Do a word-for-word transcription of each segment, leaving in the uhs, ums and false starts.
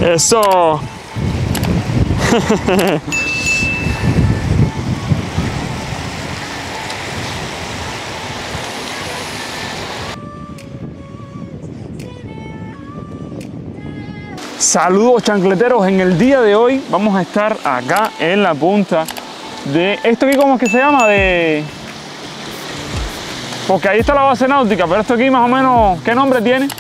Eso. Saludos chancleteros, en el día de hoy vamos a estar acá en la punta de esto aquí, ¿cómo es que se llama? De... Porque ahí está la base náutica, pero esto aquí más o menos, ¿qué nombre tiene?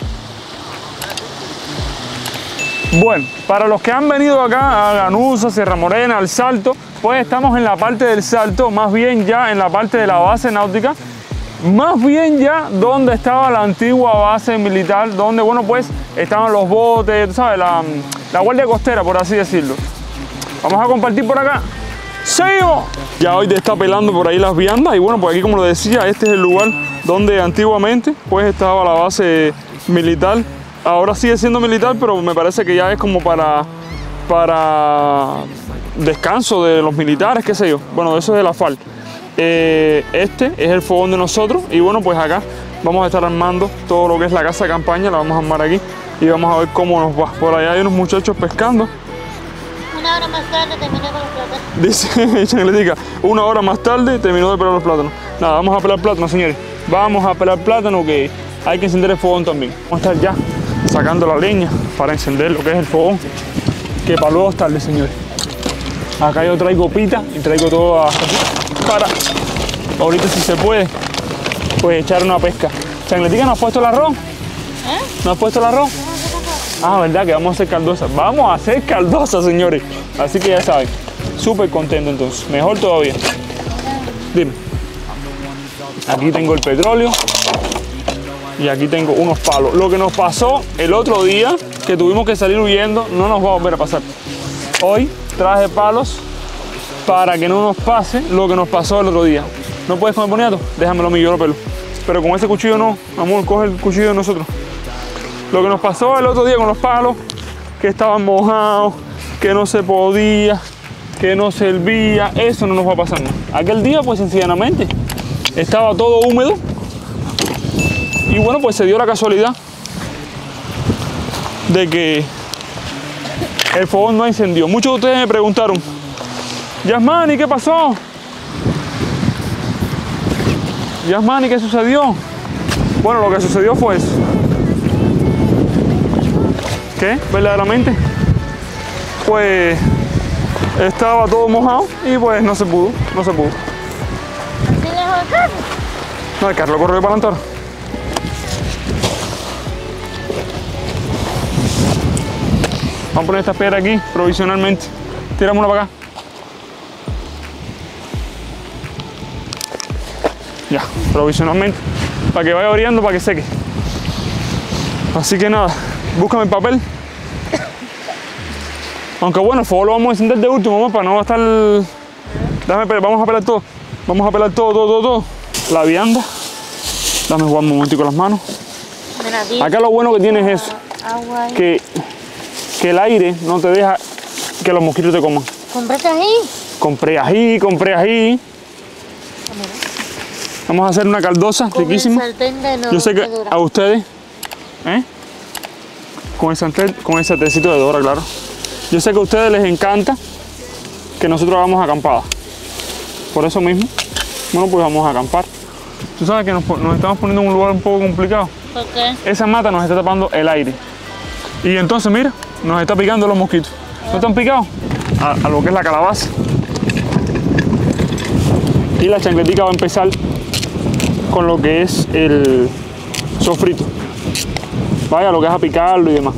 Bueno, para los que han venido acá a Ganusa, Sierra Morena, al Salto, pues estamos en la parte del Salto, más bien ya en la parte de la base náutica, más bien ya donde estaba la antigua base militar, donde, bueno, pues estaban los botes, ¿sabes? La, la guardia costera, por así decirlo. Vamos a compartir por acá. ¡Seguimos! Ya hoy te está pelando por ahí las viandas y bueno, pues aquí, como lo decía, este es el lugar donde antiguamente pues estaba la base militar. Ahora sigue siendo militar, pero me parece que ya es como para, para descanso de los militares, qué sé yo. Bueno, eso es de la F A R. Eh, este es el fogón de nosotros y bueno, pues acá vamos a estar armando todo lo que es la casa de campaña, la vamos a armar aquí y vamos a ver cómo nos va. Por allá hay unos muchachos pescando. Una hora más tarde terminé con los plátanos. Dice Chancletica, una hora más tarde terminó de pelar los plátanos. Nada, vamos a pelar plátanos, señores. Vamos a pelar plátano, que hay que encender el fogón también. Vamos a estar ya sacando la leña para encender lo que es el fogón, que para luego es tarde, señores. Acá yo traigo pita y traigo todo a... para ahorita, si se puede, pues echar una pesca. Chancletica, ¿no has puesto el arroz? ¿Eh? ¿No has puesto el arroz? Ah, verdad que vamos a hacer caldosa. Vamos a hacer caldosa, señores. Así que ya saben, súper contento entonces. Mejor todavía. Dime. Aquí tengo el petróleo y aquí tengo unos palos. Lo que nos pasó el otro día, que tuvimos que salir huyendo, no nos va a volver a pasar. Hoy traje palos para que no nos pase lo que nos pasó el otro día. ¿No puedes comer boniato? Déjamelo a mí, yo lo pelo. Pero con ese cuchillo no, amor, coge el cuchillo de nosotros. Lo que nos pasó el otro día con los palos, que estaban mojados, que no se podía, que no servía, eso no nos va a pasar más. Aquel día, pues sencillamente, estaba todo húmedo y bueno, pues se dio la casualidad de que el fogón no encendió. Muchos de ustedes me preguntaron, Yasmani, ¿qué pasó? Yasmani, ¿qué sucedió? Bueno, lo que sucedió fue eso. ¿Qué? Verdaderamente, pues estaba todo mojado y pues no se pudo, no se pudo. ¿Sí dejó el carro? No, el carro lo corrió para adelantar. Vamos a poner esta piedra aquí provisionalmente. Tiramos una para acá. Ya, provisionalmente, para que vaya oriando, para que seque. Así que nada, búscame el papel. Aunque bueno, el fuego lo vamos a encender de último, vamos, para no estar... Déjame pelar, vamos a pelar todo. Vamos a pelar todo, todo, todo, todo. La vianda. Dame jugar un momentico las manos. Acá lo bueno que tiene es eso. Agua. Que, que el aire no te deja que los mosquitos te coman. ¿Compraste ají? Compré ají, compré ají. Vamos a hacer una caldosa riquísima. Yo sé que a ustedes, ¿eh? Con el sartén, con el sarténcito de Dora, claro. Yo sé que a ustedes les encanta que nosotros hagamos acampada. Por eso mismo, bueno, pues vamos a acampar. Tú sabes que nos, nos estamos poniendo en un lugar un poco complicado. ¿Por qué? Esa mata nos está tapando el aire. Y entonces, mira, nos está picando los mosquitos. ¿No están picados? A, a lo que es la calabaza. Y la chancletica va a empezar con lo que es el sofrito. Vaya, lo que es a picarlo y demás.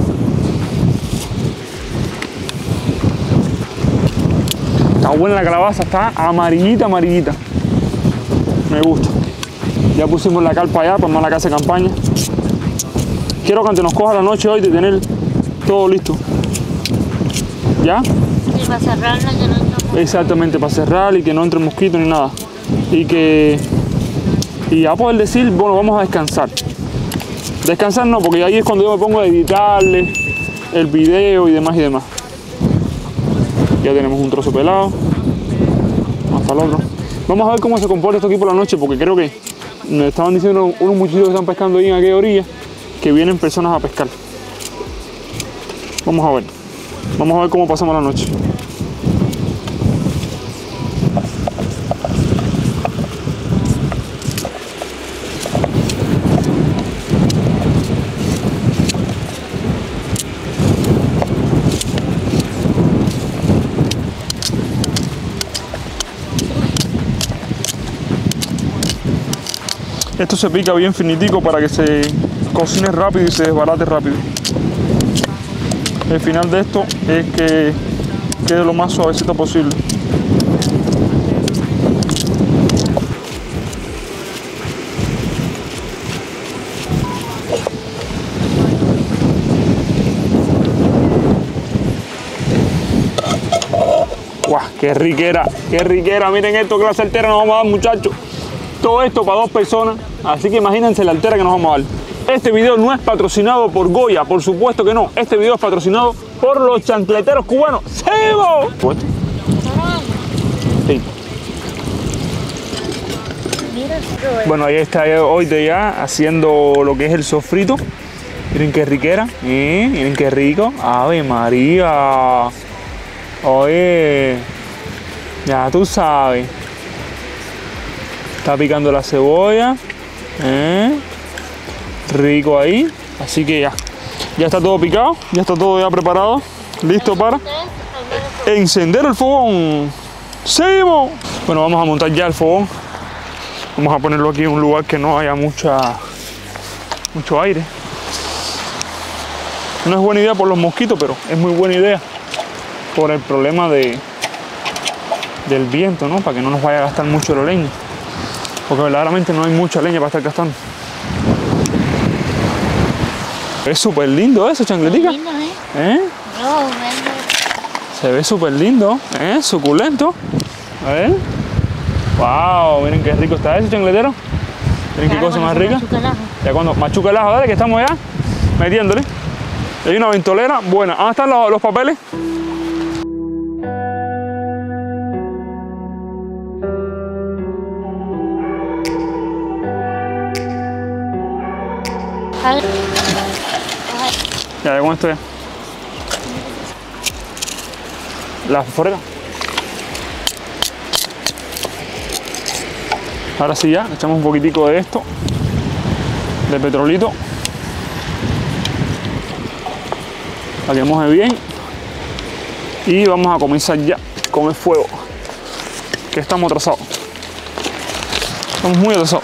Está buena la calabaza, está amarillita, amarillita. Me gusta. Ya pusimos la carpa allá para armar la casa de campaña. Quiero que antes nos coja la noche hoy de tener todo listo. ¿Ya? Sí, para cerrarla, que no entre. Exactamente, para cerrar y que no entre mosquitos ni nada. Y que... Y ya poder decir, bueno, vamos a descansar. Descansar no, porque ahí es cuando yo me pongo a editarle el video y demás y demás. Ya tenemos un trozo pelado. Más para el otro. Vamos a ver cómo se comporta esto aquí por la noche, porque creo que me estaban diciendo unos muchachos que están pescando ahí en aquella orilla que vienen personas a pescar. Vamos a ver. Vamos a ver cómo pasamos la noche. Esto se pica bien finitico para que se cocine rápido y se desbarate rápido. El final de esto es que quede lo más suavecito posible. ¡Guau! ¡Qué riquera! ¡Qué riquera! Miren esto, que la saltera nos vamos a dar, muchachos. Todo esto para dos personas, así que imagínense la altera que nos vamos a dar. Este video no es patrocinado por Goya, por supuesto que no. Este video es patrocinado por los chancleteros cubanos. ¡Sebo! Sí. Bueno, ahí está hoy de ya haciendo lo que es el sofrito. Miren qué riquera. ¿Eh? Miren qué rico. ¡Ave María! Oye, ya tú sabes. Está picando la cebolla. ¿Eh? Rico ahí. Así que ya. Ya está todo picado. Ya está todo ya preparado. Listo para encender el fogón. ¡Seguimos! Bueno, vamos a montar ya el fogón. Vamos a ponerlo aquí en un lugar que no haya mucha, mucho aire. No es buena idea por los mosquitos, pero es muy buena idea por el problema de, del viento, ¿no? Para que no nos vaya a gastar mucho la leña. Porque verdaderamente no hay mucha leña para estar gastando. Es súper lindo eso, chancletica. Lindo, ¿eh? ¿Eh? No, vendo. Se ve súper lindo, ¿eh? Suculento. A ver. Wow, miren qué rico está eso, chancletero. Miren qué cosa más rica. Ya cuando machuca el ajo, dale, que estamos ya metiéndole. Hay una ventolera buena. ¿Dónde están los, los papeles? Ya, ya con esto ya. La fosforera. Ahora sí ya, le echamos un poquitico de esto, de petrolito, para que moje bien. Y vamos a comenzar ya con el fuego, que estamos atrasados. Estamos muy atrasados.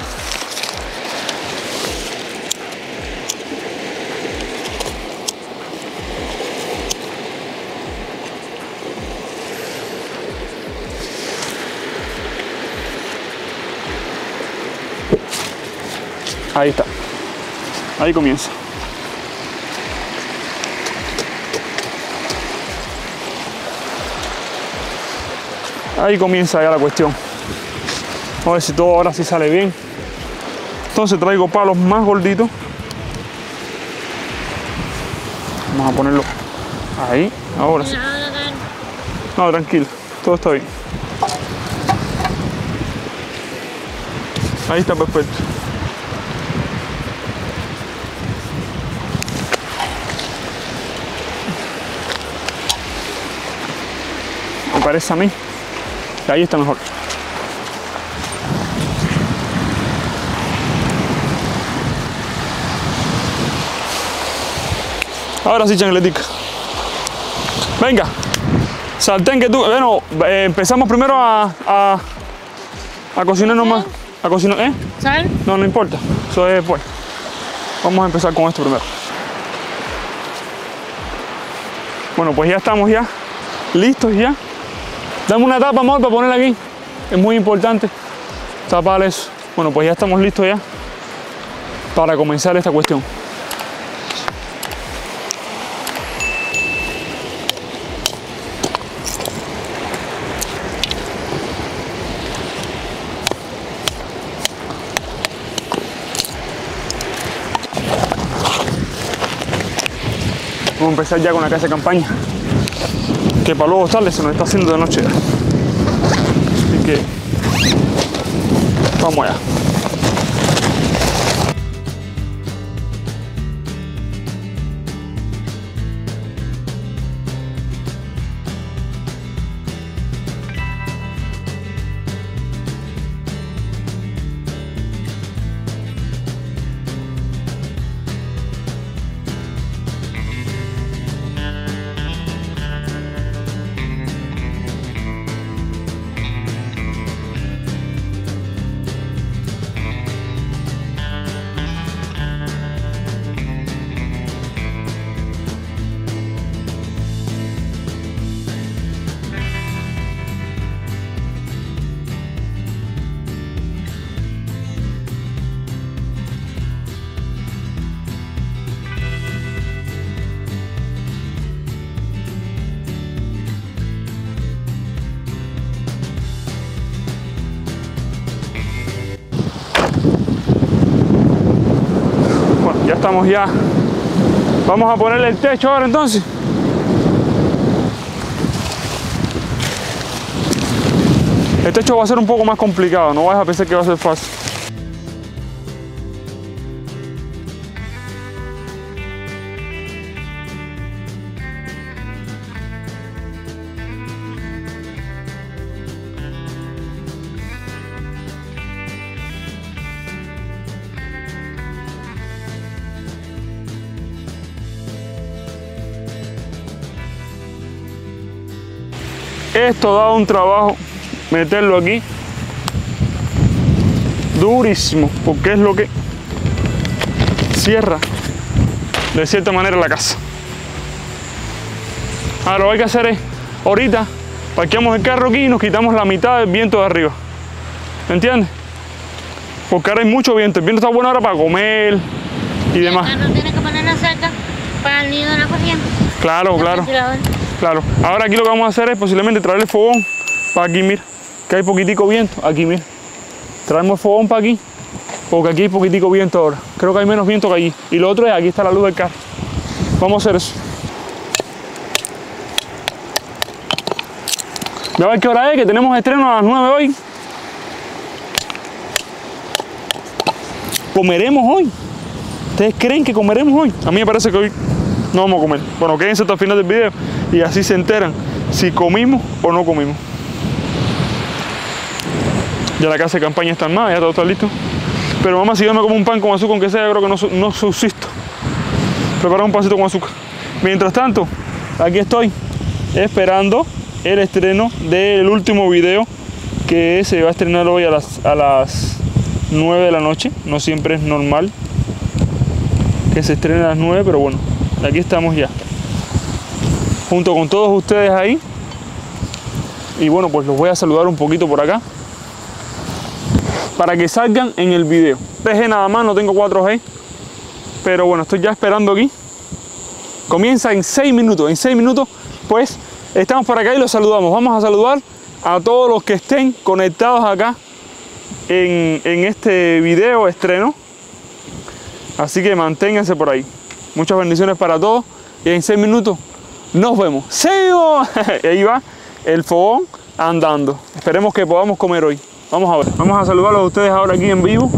Ahí está. Ahí comienza. Ahí comienza ya la cuestión. Vamos a ver si todo ahora sí sale bien. Entonces traigo palos más gorditos. Vamos a ponerlo ahí. Ahora sí. No, tranquilo. Todo está bien. Ahí está perfecto. Me parece a mí que ahí está mejor. Ahora sí, chancletica. Venga, sartén que tú. Bueno, eh, empezamos primero a, a, a cocinar nomás. A cocinar, ¿eh? ¿Sal? No, no importa. Eso es después. Vamos a empezar con esto primero. Bueno, pues ya estamos ya listos ya. Dame una tapa, amor, para ponerla aquí. Es muy importante tapar eso. Bueno, pues ya estamos listos ya para comenzar esta cuestión. Vamos a empezar ya con la casa de campaña, que para luego tarde se nos está haciendo de noche. Así que vamos allá. estamos ya. Vamos a ponerle el techo ahora entonces. El techo va a ser un poco más complicado, no vayas a pensar que va a ser fácil. Esto da un trabajo meterlo aquí durísimo, porque es lo que cierra de cierta manera la casa. Ahora lo que hay que hacer es, ahorita parqueamos el carro aquí y nos quitamos la mitad del viento de arriba, ¿me entiendes? Porque ahora hay mucho viento, el viento está bueno ahora para comer y demás. El carro tiene que poner la cerca para el nido de la corriente. Claro, claro. Claro, ahora aquí lo que vamos a hacer es posiblemente traer el fogón para aquí, mira, que hay poquitico viento, aquí, mira. Traemos el fogón para aquí, porque aquí hay poquitico viento ahora. Creo que hay menos viento que allí. Y lo otro es, aquí está la luz del carro. Vamos a hacer eso. Ya ves qué hora es, que tenemos estreno a las nueve hoy. ¿Comeremos hoy? ¿Ustedes creen que comeremos hoy? A mí me parece que hoy no vamos a comer. Bueno, quédense hasta el final del video y así se enteran si comimos o no comimos. Ya la casa de campaña está armada, ya todo está listo. Pero mamá, si yo me como un pan con azúcar, aunque sea, yo creo que no, no subsisto. Preparar un pancito con azúcar. Mientras tanto, aquí estoy esperando el estreno del último video que se va a estrenar hoy a las, a las nueve de la noche. No siempre es normal que se estrene a las nueve, pero bueno, aquí estamos ya. Junto con todos ustedes ahí. Y bueno, pues los voy a saludar un poquito por acá para que salgan en el video. tres G nada más, no tengo cuatro G, pero bueno, estoy ya esperando aquí. Comienza en seis minutos. En seis minutos, pues, estamos por acá y los saludamos. Vamos a saludar a todos los que estén conectados acá en, en este video estreno. Así que manténganse por ahí. Muchas bendiciones para todos. Y en seis minutos nos vemos. ¡Seguimos! Ahí va el fogón andando. Esperemos que podamos comer hoy. Vamos a ver. Vamos a saludarlos a ustedes ahora aquí en vivo.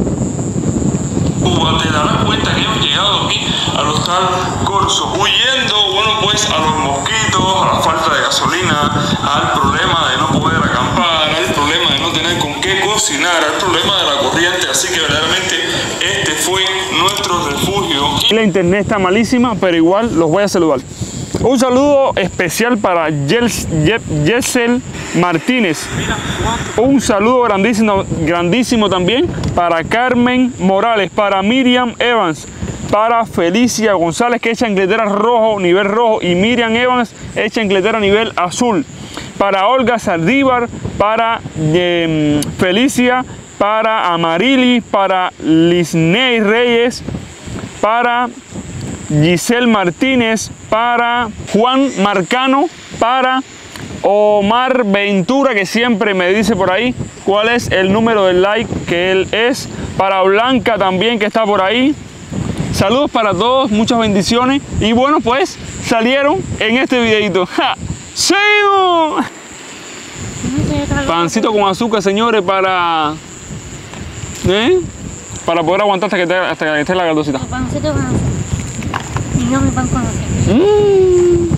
Te darás cuenta que hemos llegado aquí al Hostal Corso, huyendo, bueno, pues a los mosquitos, a la falta de gasolina, al problema de no poder acampar, al problema de no tener con qué cocinar, al problema de la corriente. Así que verdaderamente este fue nuestro refugio. La internet está malísima, pero igual los voy a saludar. Un saludo especial para Yesel Martínez. Un saludo grandísimo, grandísimo también para Carmen Morales, para Miriam Evans, para Felicia González, que echa chancletera rojo, nivel rojo, y Miriam Evans echa chancletera nivel azul. Para Olga Saldívar, para eh, Felicia, para Amarili, para Lisney Reyes, para Giselle Martínez, para Juan Marcano, para Omar Ventura, que siempre me dice por ahí cuál es el número del like que él es, para Blanca también, que está por ahí. Saludos para todos, muchas bendiciones. Y bueno, pues salieron en este videito. ¡Ja! ¡Seguimos! Pancito con azúcar, señores, para ¿eh? para poder aguantar hasta que, te, hasta que esté la caldosita. Pancito con azúcar. Y yo mi pan con azúcar. Mm.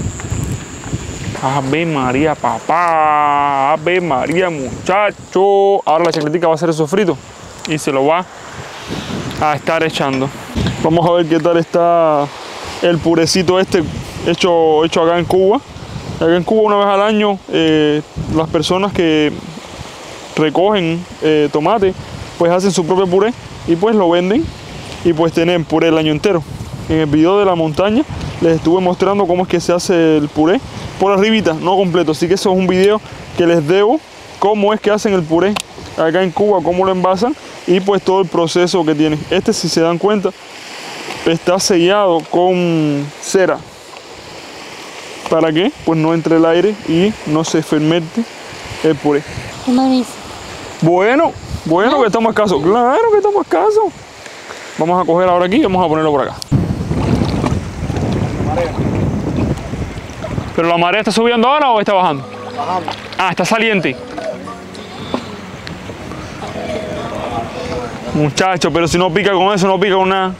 Ave María, papá. Ave María, muchacho. Ahora la chancletica va a hacer el sofrito y se lo va a estar echando. Vamos a ver qué tal está el purecito este hecho, hecho acá en Cuba. Acá en Cuba, una vez al año, eh, las personas que recogen eh, tomate, pues hacen su propio puré y pues lo venden y pues tienen puré el año entero. En el video de la montaña les estuve mostrando cómo es que se hace el puré por arribita, no completo, así que eso es un video que les debo, cómo es que hacen el puré acá en Cuba, cómo lo envasan y pues todo el proceso que tiene. Este, si se dan cuenta, está sellado con cera. ¿Para qué? Pues no entre el aire y no se fermente el puré. ¿Cómo dice? Bueno, bueno, que estamos escasos. Claro que estamos escasos. Vamos a coger ahora aquí y vamos a ponerlo por acá. ¿Pero la marea está subiendo ahora o está bajando? Bajando. Ah, está saliente. Muchacho, pero si no pica con eso, no pica con nada.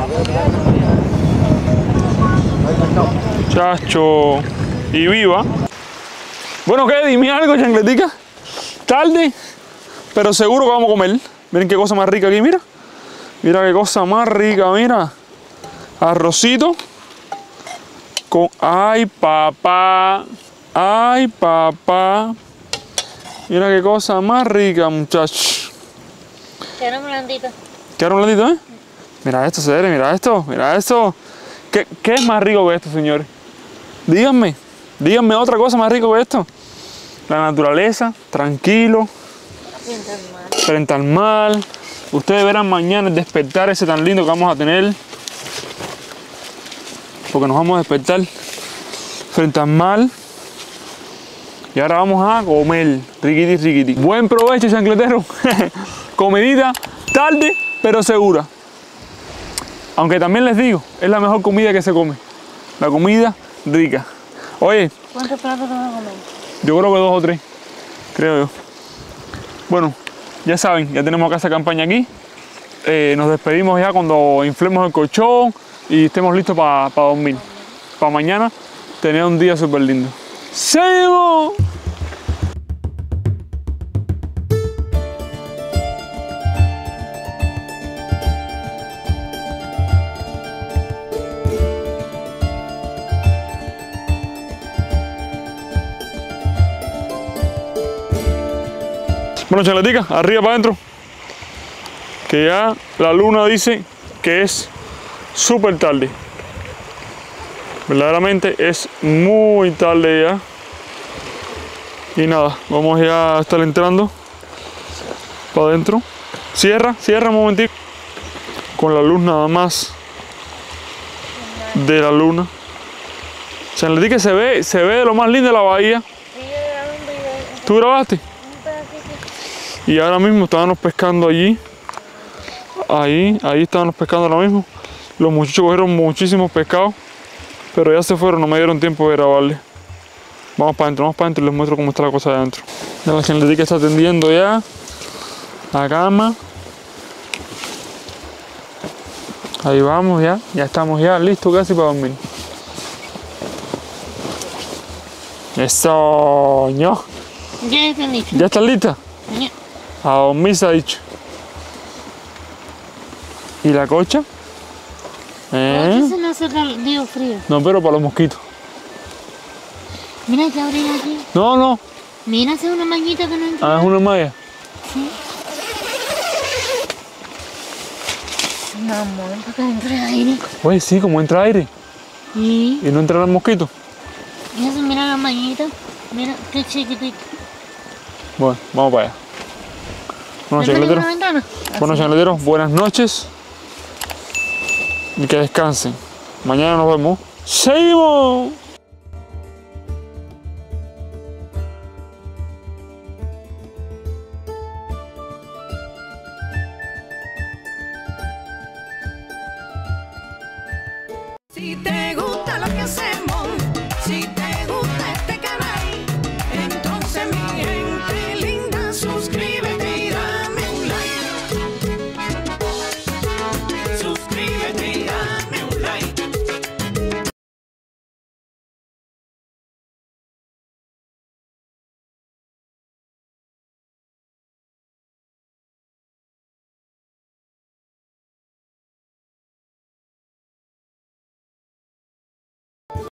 Muchacho. Y viva. Bueno, ¿qué? Dime algo, chancletica. Tarde, pero seguro que vamos a comer. Miren qué cosa más rica aquí, mira. Mira qué cosa más rica, mira. Arrocito. Con... Ay, papá. Ay, papá. Mira qué cosa más rica, muchachos. Quedaron blanditos. ¿Quedaron blanditos, eh? Mira esto, Cedere, mira esto, mira esto. ¿Qué, ¿Qué es más rico que esto, señores? Díganme, díganme otra cosa más rico que esto. La naturaleza, tranquilo, Frente al mar. frente al mar. Ustedes verán mañana el despertar ese tan lindo que vamos a tener. Porque nos vamos a despertar frente al mar. Y ahora vamos a comer. Riquiti, riquiti. Buen provecho, chancletero. Comidita tarde, pero segura. Aunque también les digo, es la mejor comida que se come. La comida rica. Oye, ¿Cuántos platos te vas a comer? yo creo que dos o tres. Creo yo. Bueno, ya saben, ya tenemos acá esa campaña aquí. Eh, nos despedimos ya cuando inflemos el colchón y estemos listos para pa dormir. Para mañana tener un día súper lindo. ¡Seguimos! Bueno, chancletica, arriba para adentro. Que ya la luna dice que es súper tarde. Verdaderamente es muy tarde ya. Y nada, vamos ya a estar entrando para adentro. Cierra, cierra un momentito. Con la luz nada más de la luna. Chancletica, se ve, se ve de lo más lindo de la bahía. Sí, yo grabé un video. ¿Tú grabaste? Un pedacito. Y ahora mismo estábamos pescando allí. Ahí, ahí estábamos pescando ahora mismo. Los muchachos cogieron muchísimos pescados, pero ya se fueron, no me dieron tiempo de grabarles. Vamos para adentro, vamos para adentro y les muestro cómo está la cosa de adentro. Ya la chancletica está tendiendo ya la cama. Ahí vamos ya, ya estamos ya listos casi para dormir. Eso, ño. Ya están listos. ¿Ya estás lista? Ya. A dormir se ha dicho. ¿Y la cocha? ¿Eh? Eso no hace cal- digo frío. No, pero para los mosquitos. Mira que abrir aquí. No, no. Mira, hace una mañita que no entra. Ah, es una malla. Sí. No, amor, porque entra aire. Oye, sí, como entra aire. Sí. Y no entra el mosquito. Y eso, mira la mañita. Mira, qué chiquitito. Bueno, vamos para allá. Bueno, ¿No tenés chancleteros. una ventana? Bueno, Así. chancleteros, buenas noches. Y que descansen. Mañana nos vemos. ¡Seguimos! Si te gusta lo que hacemos.